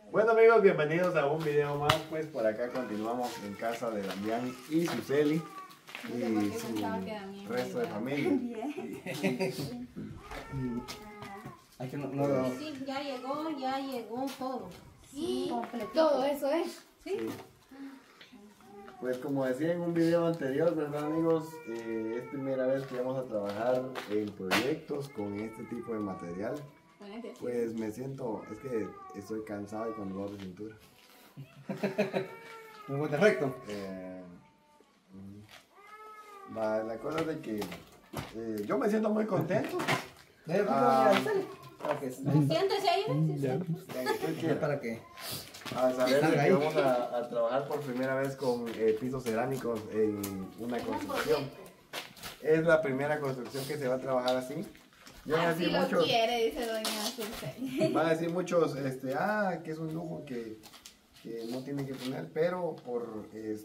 Bueno amigos, bienvenidos a un video más. Pues por acá continuamos en casa de Damián y Suseli y su resto de familia. Sí, ya llegó todo. Sí, todo eso es. Sí. Pues como decía en un video anterior, ¿verdad amigos? Es primera vez que vamos a trabajar en proyectos con este tipo de material. Pues me siento, es que estoy cansado y con dolor de cintura. Muy buen defecto. La cosa es de que yo me siento muy contento. Siéntese ahí. ¿Para qué? A saber de que vamos a trabajar por primera vez con pisos cerámicos en una construcción. Es la primera construcción que se va a trabajar así. Así lo quiere, dice doña Suseli. Van a decir muchos, que es un lujo que no tiene que poner, pero por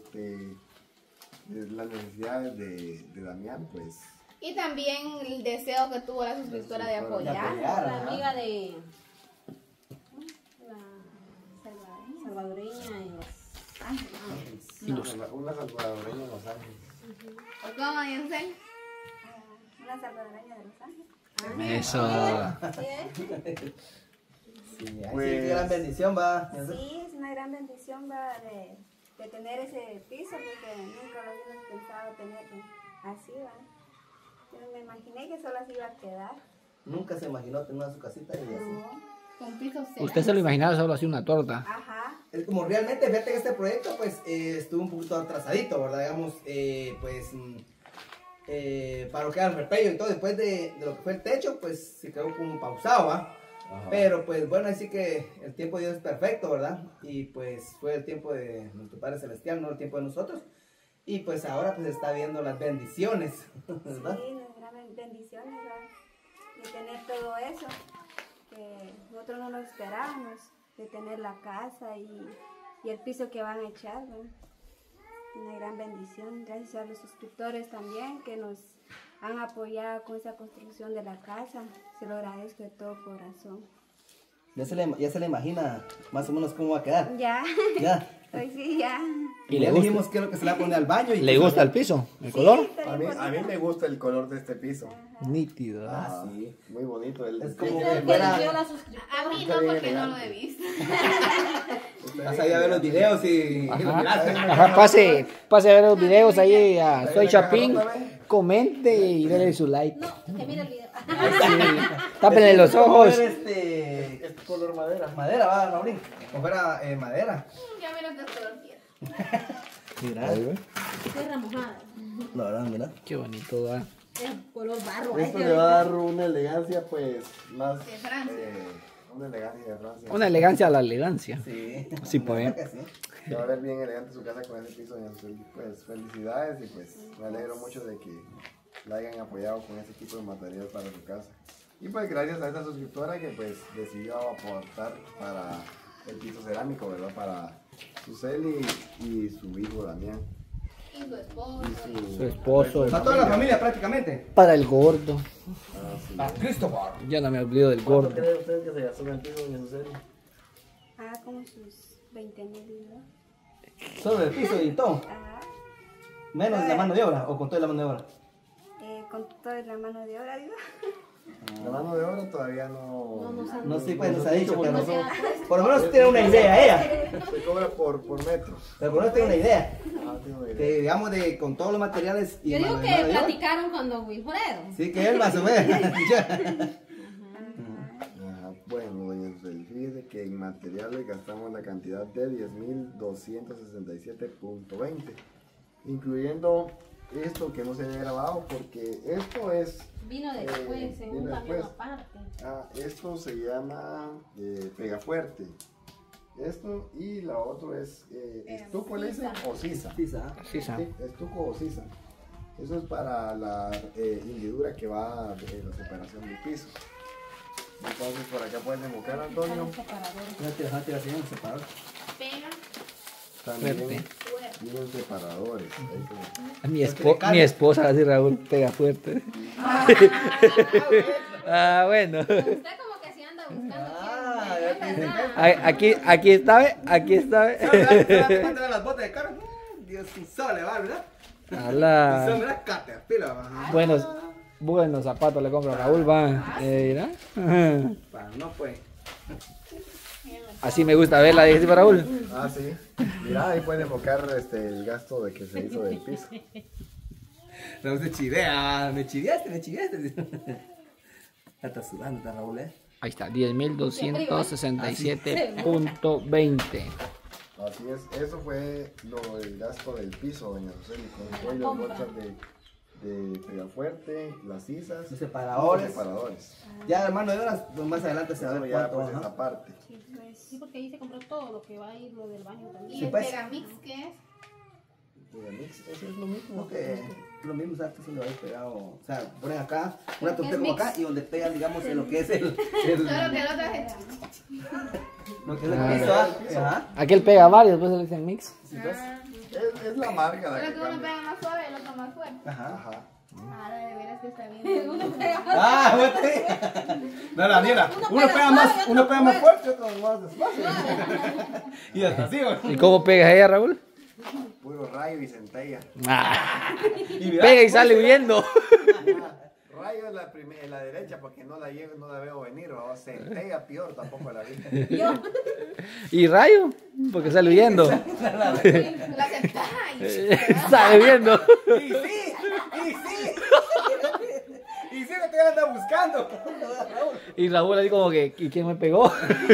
las necesidades de Damián, pues. Y también el deseo que tuvo la suscriptora de apoyar. La amiga de la salvadoreña en Los Ángeles. Una salvadoreña en Los Ángeles. ¿Cómo, doña Suseli? Una salvadoreña de Los Ángeles. Eso. Sí, Pues, qué gran bendición va. Sí, es una gran bendición va de tener ese piso porque nunca lo habíamos pensado tener así, ¿va? Yo me imaginé que solo así iba a quedar. Nunca se imaginó tener su casita y así. No. Con pisos Usted se lo imaginaba solo así una torta. Ajá. Es como realmente, fíjate que este proyecto pues estuvo un poquito atrasadito, ¿verdad? Digamos, para lo que era el repello y todo, después de lo que fue el techo, pues se quedó como pausado, ¿va? Ajá. Pero pues bueno, así que el tiempo de Dios es perfecto, ¿verdad? Y pues fue el tiempo de nuestro Padre Celestial, no el tiempo de nosotros. Y pues ahora pues está viendo las bendiciones, ¿verdad? Sí, las grandes bendiciones, ¿va? De tener todo eso, que nosotros no lo esperábamos, de tener la casa y el piso que van a echar, ¿va? Una gran bendición, gracias a los suscriptores también que nos han apoyado con esa construcción de la casa, se lo agradezco de todo corazón. Ya se le imagina más o menos cómo va a quedar. Ya, Ya. pues sí, ya. Y le dijimos qué es lo que se le va a poner al baño. Y ¿Le gusta el piso? ¿El color? Sí, está bien A mí bonito. me gusta el color de este piso. Nítido. Ah, sí. Muy bonito. Es como Yo que que fuera... eligió la suscriptora. A mí no, porque no lo he visto. Vas a ir a ver los videos y... Ajá, pase a ver los videos ahí a Soy Chapín, comente y denle su like. No, que mire el video. Tápenle los ojos. Es color madera. Madera, va, Raulín. Como fuera madera. Ya mira qué color quiero. Mira. Tierra mojada. La verdad, mira. Qué bonito, va. Es color barro. Esto le va a dar una elegancia pues más... De Francia. Una elegancia de Francia. Una elegancia a la elegancia. Sí. Sí, pues. La verdad que sí. Se va a ver bien elegante su casa con ese piso. Pues felicidades y pues me alegro mucho de que la hayan apoyado con ese tipo de material para su casa. Y pues gracias a esta suscriptora que pues decidió aportar para el piso cerámico, ¿verdad? Para Suseli y su hijo Damián. Y su esposo. Y Su esposo. Para toda la familia prácticamente. Para el gordo. Sí. Para Christopher. Ya no me olvido del ¿Cuánto gordo. cree usted que se gastó en el piso, doña Suseli? Como sus 20,000 ¿no? Solo el piso y todo. Ajá. Menos de la mano de obra o con toda la mano de obra. Con toda la mano de obra, digo. La mano de obra todavía no... No sé, pues nos ha dicho, porque pero no son- por lo menos tiene una idea ella. Se cobra por metro. Pero por lo menos tiene una idea. Tengo una idea. Que digamos con todos los materiales y Yo digo mano que de obra. platicaron cuando fueron. Sí, que él más o menos. Ajá, bueno, doña Suseli, fíjese que en materiales gastamos la cantidad de 10.267.20, incluyendo esto que no se había grabado, porque esto es... Vino después, en vino un camión después. aparte. Esto se llama Pegafuerte. Esto y la otra es estuco, le dicen, o sisa. Pisa. Sí, sa. Sí, estuco o sisa. Eso es para la hendidura que va de la separación del piso. Entonces por acá pueden enfocar, Antonio. Los separadores. No tira así en el separador. Pega. También Fuerte. vienen separadores. Mi esposa, así Raúl, pega fuerte. Ah, bueno. Usted como que si anda buscando. Ah, quién ya es, te Aquí está, ¿ve? Aquí está, ¿ve? ¿Cuánto van las botas de carro? Dios, si sole, va, ¿verdad? Si son, Ala. ¿verdad? Caterpillar, va. Buenos zapatos le compro a Raúl, va. Mira. Pa, no pues. Así me gusta verla, dice para Raúl. Ah, sí. Mira, ahí pueden enfocar el gasto de que se hizo del piso. Raúl se chivea, me chiveaste. Ya está sudando, está Raúl, Ahí está, 10.267.20. Así es, eso fue el gasto del piso, doña Roseli, con todas las bolsas de pegafuerte, las sisas, Los separadores. los separadores. Ya, hermano, de horas, más adelante se va a Eso ver ya cuánto. pues ajá. esa parte. Sí, pues. Sí, porque ahí se compró todo lo que va a ir, lo del baño también. ¿Y Sí, el pues. Pegamix qué es? Y el mix, eso es lo mismo. Creo que lo mismo, o sea, que si lo habéis pegado. O sea, ponen acá, una ¿Qué es tortilla como mix? acá y donde pegan, digamos, en lo que es el Solo que el otro es lo que es el piso, ajá. Aquel pega varios, pues le dicen mix. Sí, pues. Es la marca la Solo que que uno cambia. pega más suave y el otro más fuerte. Ajá. Ajá. Ahora de veras que está bien. Uno pega Ah, bueno. No, Daniela, uno pega más fuerte, otro más despacio. Y hasta así, güey. ¿Y cómo pega ella, Raúl? Puro rayo y centella. Y mira, Pega y sale huyendo. Rayo en la derecha porque no la veo venir, o centella peor, tampoco la vi. ¿Y Rayo? Porque sale huyendo. La aceptada y Sale huyendo. Y sí. Y sí, que te anda buscando. Y Raúl así como que, ¿y quién me pegó?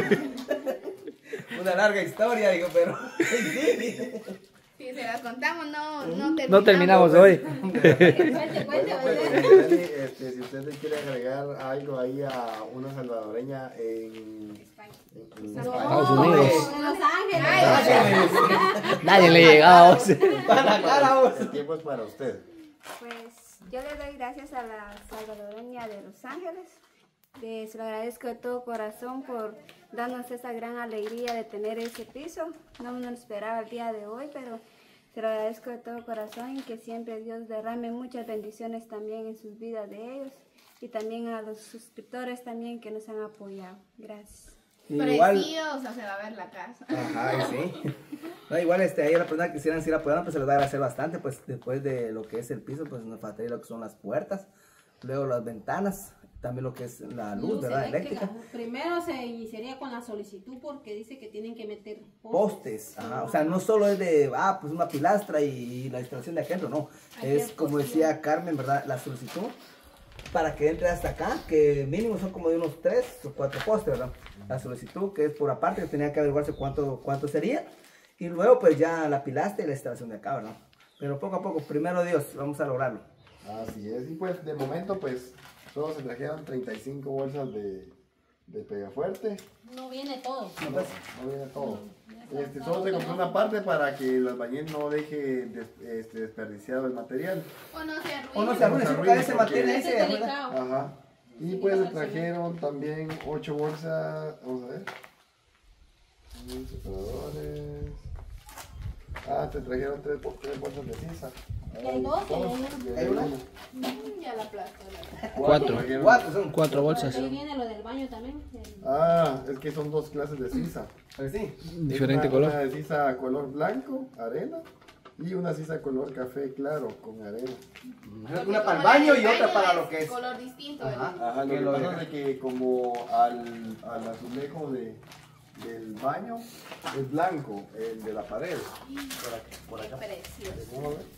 Una larga historia, digo, pero. Sí. si se las contamos, no No terminamos hoy. Cuente, Bueno, pues, ¿verdad? Roseli, si usted le quiere agregar algo ahí a una salvadoreña en Estados Unidos. En Los Ángeles. Nadie le llegaba. Para la cara, vos. el tiempo es para usted. Pues yo le doy gracias a la salvadoreña de Los Ángeles. Se lo agradezco de todo corazón por darnos esa gran alegría de tener ese piso. No me lo esperaba el día de hoy, pero se lo agradezco de todo corazón y que siempre Dios derrame muchas bendiciones también en sus vidas de ellos y también a los suscriptores también que nos han apoyado. Gracias. Igual. Preciosa se va a ver la casa. Ajá, y sí. No, igual ahí a las personas que quisieran seguir apoyando, pues se les va a agradecer bastante, pues después de lo que es el piso, pues nos faltaría lo que son las puertas, luego las ventanas, también lo que es la luz, ¿verdad? Eléctrica. Primero se iniciaría con la solicitud porque dice que tienen que meter Postes, ajá, o sea, no solo es de, pues una pilastra y la instalación de aquí adentro, no, es como decía Carmen, ¿verdad? La solicitud para que entre hasta acá, que mínimo son como de unos 3 o 4 postes, ¿verdad? La solicitud que es por aparte, que tenía que averiguarse cuánto sería, y luego pues ya la pilastra y la instalación de acá, ¿verdad? Pero poco a poco, primero Dios, vamos a lograrlo. Así es, y pues de momento pues solo se trajeron 35 bolsas de pegafuerte. No viene todo. No viene todo. Solo se compró una parte para que el albañil no deje desperdiciado el material. O no se O no arruina. se arruina, si cada vez se mantiene Ese ese, es ¿verdad? delicado. Ajá. Y pues se trajeron también 8 bolsas, vamos a ver. Separadores. Se trajeron 3 bolsas de sisa. Y hay dos, y hay uno. Y hay una. Ya la plata. Cuatro. Trajeron- 4 son. 4 bolsas. Ahí viene lo del baño también. Es que son 2 clases de sisa. Sí. Diferente Una color. de sisa color blanco, arena, y una sisa color café claro con arena. Una para el baño y otra para lo que es. Color distinto. Ajá. Ajá, Que lo que lo pasa es de que como al azulejo del baño es blanco, el de la pared. Por acá. Precioso. Vamos a ver.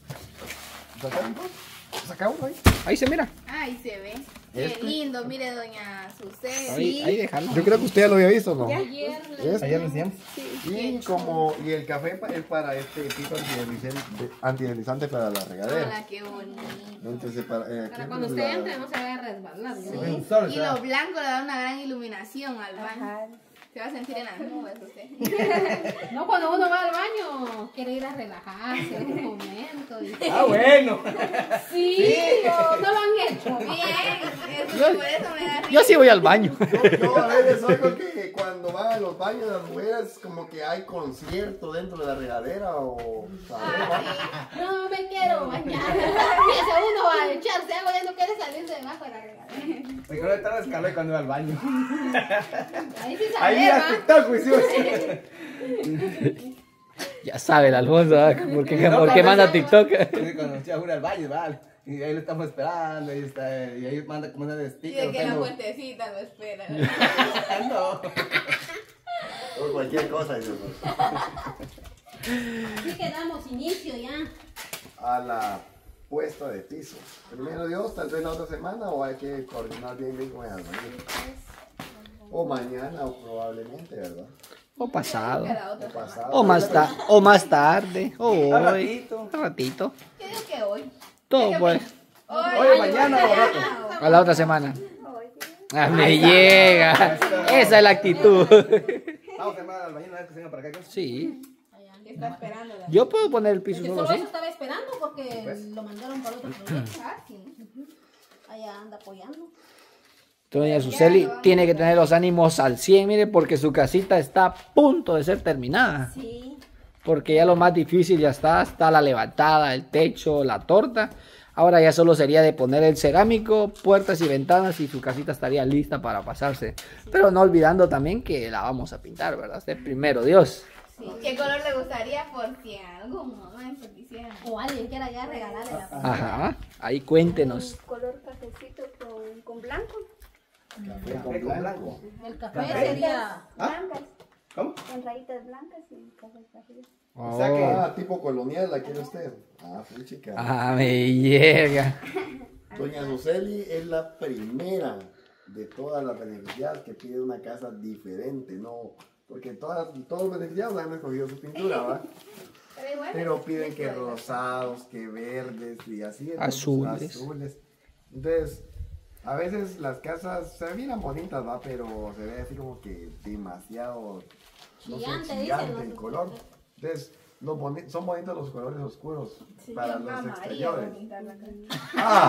Saca uno ahí. Ahí se mira. Ay, se ve. Qué lindo, mire, doña Susé. Ahí déjalo. Yo creo que usted ya lo había visto, ¿no? Ayer Ayer lo enseñamos. Y el café es para este tipo antideslizante para la regadera. Hola, qué bonito. Entonces, para cuando usted entre no se vaya a resbalar. ¿no? Un sol, Y ¿verdad? lo blanco le da una gran iluminación al baño. Ajá. Se va a sentir en las nubes usted. No, cuando uno va al baño, quiere ir a relajarse un momento. Bueno. Sí, no lo han hecho. Bien, eso, por eso me da risa. Yo sí voy al baño. Yo a veces oigo que cuando van a los baños las mujeres como que hay concierto dentro de la regadera o... No me quiero bañar. Empieza uno a echarse agua, ya no quiere salir de debajo de la regadera. Me acuerdo de estar escalé cuando iba al baño. Ahí sí Ahí miras TikTok, pues, Ya sabe el Alfonso, ¿ah? ¿Por qué manda TikTok? Sí, cuando nos Jura al valle, vale. Y ahí lo estamos esperando, ahí está, y ahí manda como una de Y stickers. de que la fuentecita lo espera. No. O cualquier cosa. Dios. Así que damos inicio ya. A la puesta de piso. Primero Dios, tal vez la otra semana o hay que coordinar bien con el albañil. O mañana o probablemente, ¿verdad? O pasado. O pasado. O más tarde. O hoy. Al ratito. Al ratito. Yo digo que hoy. Todo pues. Oye, mañana o rato. A la otra semana. Hoy, Ah, me llega. Esa es la actitud. Vamos a llamar al albañil una vez que se venga para acá. Sí. ¿Qué está esperando? Yo puedo poner el piso Que solo solo así. eso estaba esperando porque lo mandaron para otro proyecto. Allá anda apoyando. Entonces, doña Suseli tiene que tener los ánimos al 100, mire, porque su casita está a punto de ser terminada. sí. Porque ya lo más difícil ya está la levantada, el techo, la torta. Ahora ya solo sería de poner el cerámico, puertas y ventanas y su casita estaría lista para pasarse. Pero no olvidando también que la vamos a pintar, ¿verdad? Este primero Dios. Sí. ¿Qué color le gustaría por si algo mamá se quisiera? O alguien quiera ya regalarle la Ajá, ahí cuéntenos. Un color cafecito con blanco. Café con blanco. El café sería. Blancas. ¿Cómo? Con rayitas blancas y café café. O sea que tipo colonial la quiere usted. Ah, fue chica. Ah, me llega. Doña Suseli es la primera de todas las beneficiadas que pide una casa diferente, ¿no? Porque todos los beneficiados han escogido su pintura, ¿va? Pero igual. Pero piden que rosados, que verdes y así. Entonces, Azules. Entonces, a veces las casas se miran bonitas, ¿va? Pero se ve así como que demasiado, no sé, Chillante, chillante dicen, el ¿no? color. Entonces, son bonitos los colores oscuros para los Amarillo, exteriores. bonita la cara. Ah,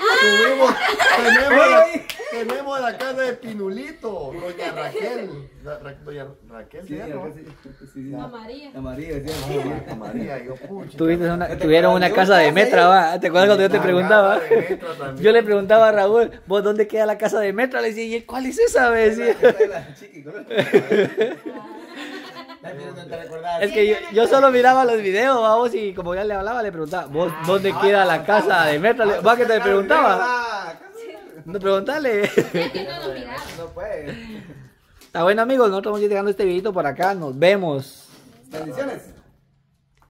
tenemos la casa de Pinulito, doña Raquel. Doña Raquel, Sí, ¿sí, no? sí. A María. La María, sí. A María, yo pucha. Tuvieron una casa de Metra, ¿va? ¿Te acuerdas cuando yo te preguntaba? Casa de Metra también. Yo le preguntaba a Raúl, ¿vos dónde queda la casa de Metra? Le decía, ¿y él, cuál es esa? Me decía. Es que yo solo miraba los videos, vamos, y como ya le hablaba, le preguntaba, ¿vos dónde queda la casa de Metra? ¿Va que te preguntaba? No, preguntale. Es que no lo miraba. No puede. Está bueno, amigos, nosotros vamos a ir dejando este videito por acá, nos vemos. Bendiciones.